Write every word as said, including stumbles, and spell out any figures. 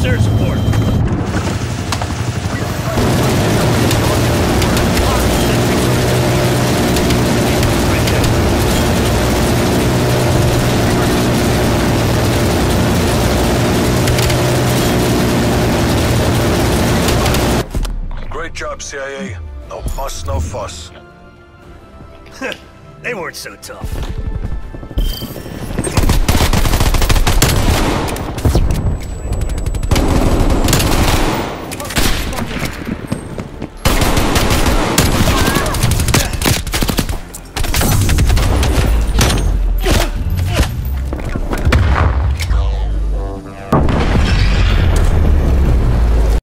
Where's air support? Great job, C I A. No muss, no fuss. They weren't so tough.